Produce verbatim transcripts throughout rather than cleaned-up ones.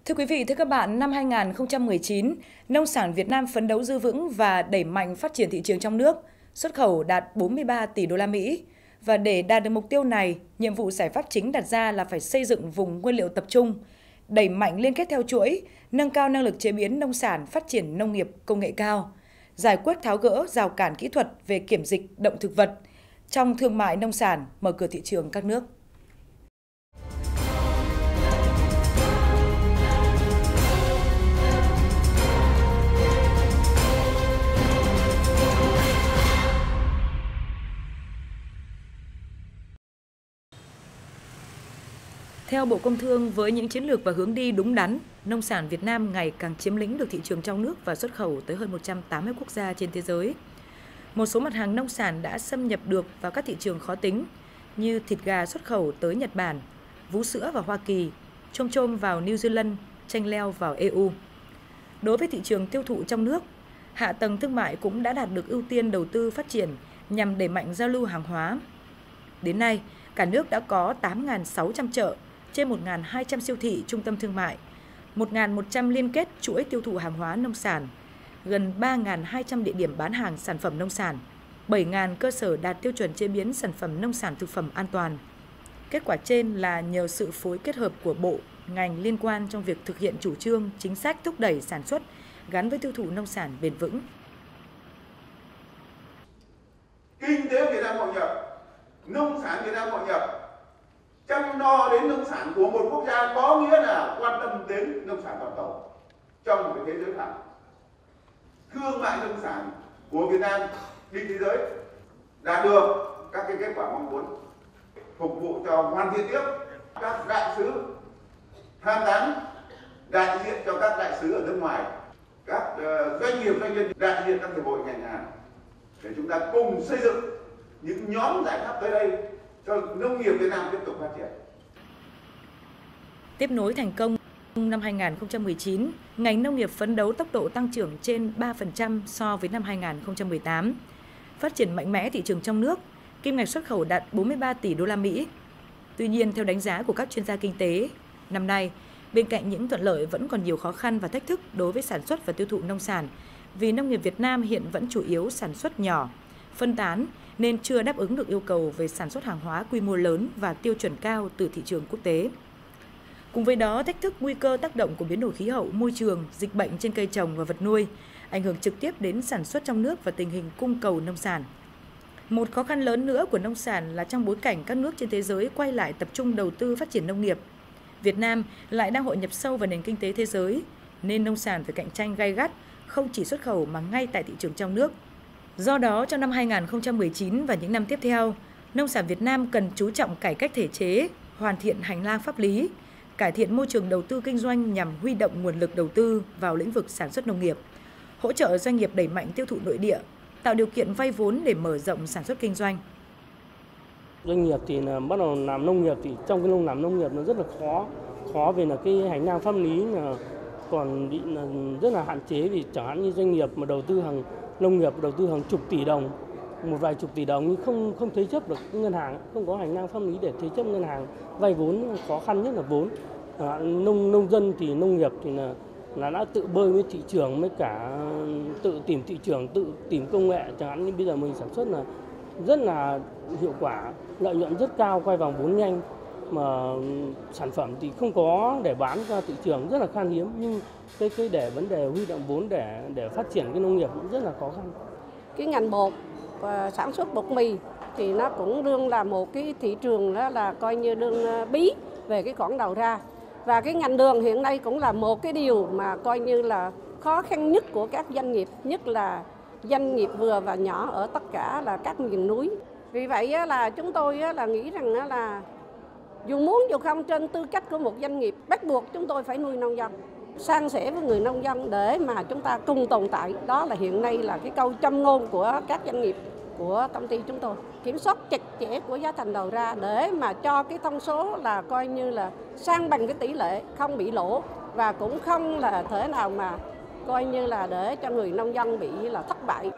Thưa quý vị, thưa các bạn, năm hai nghìn không trăm mười chín, nông sản Việt Nam phấn đấu giữ vững và đẩy mạnh phát triển thị trường trong nước, xuất khẩu đạt bốn mươi ba tỷ đô la Mỹ. Và để đạt được mục tiêu này, nhiệm vụ giải pháp chính đặt ra là phải xây dựng vùng nguyên liệu tập trung, đẩy mạnh liên kết theo chuỗi, nâng cao năng lực chế biến nông sản, phát triển nông nghiệp công nghệ cao, giải quyết tháo gỡ rào cản kỹ thuật về kiểm dịch động thực vật trong thương mại nông sản, mở cửa thị trường các nước. Theo Bộ Công Thương, với những chiến lược và hướng đi đúng đắn, nông sản Việt Nam ngày càng chiếm lĩnh được thị trường trong nước và xuất khẩu tới hơn một trăm tám mươi quốc gia trên thế giới. Một số mặt hàng nông sản đã xâm nhập được vào các thị trường khó tính như thịt gà xuất khẩu tới Nhật Bản, vú sữa vào Hoa Kỳ, chôm chôm vào New Zealand, chanh leo vào e u. Đối với thị trường tiêu thụ trong nước, hạ tầng thương mại cũng đã đạt được ưu tiên đầu tư phát triển nhằm đẩy mạnh giao lưu hàng hóa. Đến nay, cả nước đã có tám nghìn sáu trăm chợ, trên một nghìn hai trăm siêu thị, trung tâm thương mại, một nghìn một trăm liên kết chuỗi tiêu thụ hàng hóa nông sản, gần ba nghìn hai trăm địa điểm bán hàng sản phẩm nông sản, bảy nghìn cơ sở đạt tiêu chuẩn chế biến sản phẩm nông sản thực phẩm an toàn. Kết quả trên là nhờ sự phối kết hợp của bộ, ngành liên quan trong việc thực hiện chủ trương, chính sách thúc đẩy sản xuất gắn với tiêu thụ nông sản bền vững. Kinh tế Việt Nam hội nhập, nông sản Việt Nam hội nhập, chăm lo đến nông sản của một quốc gia có nghĩa là quan tâm đến nông sản toàn cầu trong một cái thế giới khác. Thương mại nông sản của Việt Nam đi thế giới đạt được các cái kết quả mong muốn, phục vụ cho hoàn thiện tiếp các đại sứ tham tán, đại diện cho các đại sứ ở nước ngoài, các uh, doanh nghiệp doanh nhân đại diện các hiệp hội ngành hàng để chúng ta cùng xây dựng những nhóm giải pháp tới đây cho nông nghiệp Việt Nam tiếp tục phát triển. Tiếp nối thành công năm hai nghìn không trăm mười chín, ngành nông nghiệp phấn đấu tốc độ tăng trưởng trên ba phần trăm so với năm hai nghìn không trăm mười tám. Phát triển mạnh mẽ thị trường trong nước, kim ngạch xuất khẩu đạt bốn mươi ba tỷ đô la Mỹ. Tuy nhiên, theo đánh giá của các chuyên gia kinh tế, năm nay, bên cạnh những thuận lợi vẫn còn nhiều khó khăn và thách thức đối với sản xuất và tiêu thụ nông sản, vì nông nghiệp Việt Nam hiện vẫn chủ yếu sản xuất nhỏ, phân tán nên chưa đáp ứng được yêu cầu về sản xuất hàng hóa quy mô lớn và tiêu chuẩn cao từ thị trường quốc tế. Cùng với đó, thách thức nguy cơ tác động của biến đổi khí hậu, môi trường, dịch bệnh trên cây trồng và vật nuôi, ảnh hưởng trực tiếp đến sản xuất trong nước và tình hình cung cầu nông sản. Một khó khăn lớn nữa của nông sản là trong bối cảnh các nước trên thế giới quay lại tập trung đầu tư phát triển nông nghiệp, Việt Nam lại đang hội nhập sâu vào nền kinh tế thế giới, nên nông sản phải cạnh tranh gay gắt, không chỉ xuất khẩu mà ngay tại thị trường trong nước. Do đó, trong năm hai nghìn không trăm mười chín và những năm tiếp theo, nông sản Việt Nam cần chú trọng cải cách thể chế, hoàn thiện hành lang pháp lý, cải thiện môi trường đầu tư kinh doanh nhằm huy động nguồn lực đầu tư vào lĩnh vực sản xuất nông nghiệp, hỗ trợ doanh nghiệp đẩy mạnh tiêu thụ nội địa, tạo điều kiện vay vốn để mở rộng sản xuất kinh doanh. Doanh nghiệp thì là bắt đầu làm nông nghiệp thì trong cái nông làm nông nghiệp nó rất là khó, khó vì là cái hành lang pháp lý là còn bị là rất là hạn chế, vì chẳng hạn như doanh nghiệp mà đầu tư hàng nông nghiệp đầu tư hàng chục tỷ đồng, một vài chục tỷ đồng nhưng không không thế chấp được ngân hàng, không có hành lang pháp lý để thế chấp ngân hàng, vay vốn khó khăn nhất là vốn. À, nông nông dân thì nông nghiệp thì là là đã tự bơi với thị trường, với cả tự tìm thị trường, tự tìm công nghệ. Chẳng hạn như bây giờ mình sản xuất là rất là hiệu quả, lợi nhuận rất cao, quay vòng vốn nhanh, mà sản phẩm thì không có để bán ra thị trường, rất là khan hiếm, nhưng cái cái để vấn đề huy động vốn để để phát triển cái nông nghiệp cũng rất là khó khăn. Cái ngành bột và sản xuất bột mì thì nó cũng đương là một cái thị trường đó là coi như đương bí về cái khoản đầu ra, và cái ngành đường hiện nay cũng là một cái điều mà coi như là khó khăn nhất của các doanh nghiệp, nhất là doanh nghiệp vừa và nhỏ ở tất cả là các miền núi. Vì vậy là chúng tôi là nghĩ rằng là dù muốn dù không, trên tư cách của một doanh nghiệp bắt buộc chúng tôi phải nuôi nông dân, san sẻ với người nông dân để mà chúng ta cùng tồn tại. Đó là hiện nay là cái câu châm ngôn của các doanh nghiệp của công ty chúng tôi. Kiểm soát chặt chẽ của giá thành đầu ra để mà cho cái thông số là coi như là sang bằng cái tỷ lệ, không bị lỗ và cũng không là thể nào mà coi như là để cho người nông dân bị là thất bại.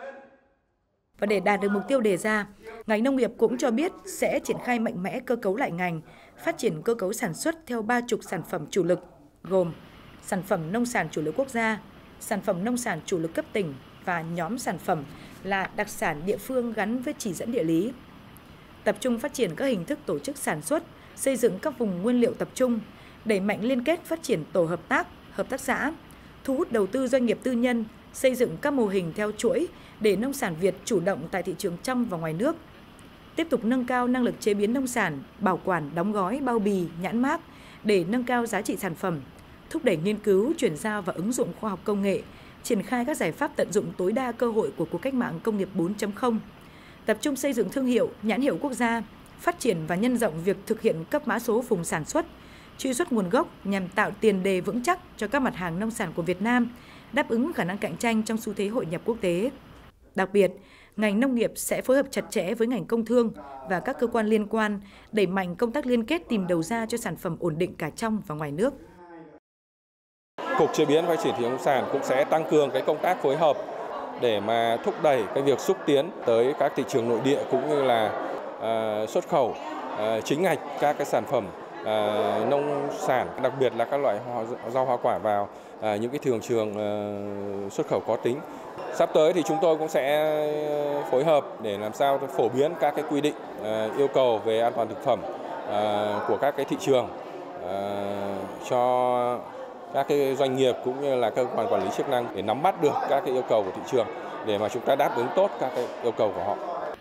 Và để đạt được mục tiêu đề ra, ngành nông nghiệp cũng cho biết sẽ triển khai mạnh mẽ cơ cấu lại ngành, phát triển cơ cấu sản xuất theo ba trục sản phẩm chủ lực, gồm sản phẩm nông sản chủ lực quốc gia, sản phẩm nông sản chủ lực cấp tỉnh và nhóm sản phẩm là đặc sản địa phương gắn với chỉ dẫn địa lý. Tập trung phát triển các hình thức tổ chức sản xuất, xây dựng các vùng nguyên liệu tập trung, đẩy mạnh liên kết phát triển tổ hợp tác, hợp tác xã, thu hút đầu tư doanh nghiệp tư nhân, xây dựng các mô hình theo chuỗi để nông sản Việt chủ động tại thị trường trong và ngoài nước. Tiếp tục nâng cao năng lực chế biến nông sản, bảo quản, đóng gói, bao bì, nhãn mác để nâng cao giá trị sản phẩm, thúc đẩy nghiên cứu, chuyển giao và ứng dụng khoa học công nghệ, triển khai các giải pháp tận dụng tối đa cơ hội của cuộc cách mạng công nghiệp bốn chấm không, tập trung xây dựng thương hiệu, nhãn hiệu quốc gia, phát triển và nhân rộng việc thực hiện cấp mã số vùng sản xuất, truy xuất nguồn gốc nhằm tạo tiền đề vững chắc cho các mặt hàng nông sản của Việt Nam, đáp ứng khả năng cạnh tranh trong xu thế hội nhập quốc tế. Đặc biệt, ngành nông nghiệp sẽ phối hợp chặt chẽ với ngành công thương và các cơ quan liên quan, đẩy mạnh công tác liên kết tìm đầu ra cho sản phẩm ổn định cả trong và ngoài nước. Cục Chế biến và Phát triển thị trường nông sản cũng sẽ tăng cường cái công tác phối hợp để mà thúc đẩy cái việc xúc tiến tới các thị trường nội địa cũng như là uh, xuất khẩu uh, chính ngạch các cái sản phẩm uh, nông sản, đặc biệt là các loại hoa, rau hoa quả vào uh, những cái thị trường uh, xuất khẩu có tính. Sắp tới thì chúng tôi cũng sẽ phối hợp để làm sao phổ biến các cái quy định uh, yêu cầu về an toàn thực phẩm uh, của các cái thị trường uh, cho các cái doanh nghiệp cũng như là cơ quan quản lý chức năng để nắm bắt được các cái yêu cầu của thị trường để mà chúng ta đáp ứng tốt các cái yêu cầu của họ.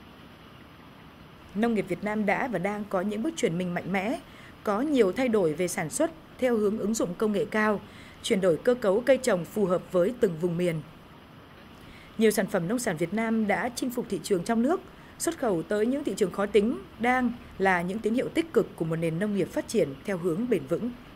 Nông nghiệp Việt Nam đã và đang có những bước chuyển mình mạnh mẽ, có nhiều thay đổi về sản xuất theo hướng ứng dụng công nghệ cao, chuyển đổi cơ cấu cây trồng phù hợp với từng vùng miền. Nhiều sản phẩm nông sản Việt Nam đã chinh phục thị trường trong nước, xuất khẩu tới những thị trường khó tính đang là những tín hiệu tích cực của một nền nông nghiệp phát triển theo hướng bền vững.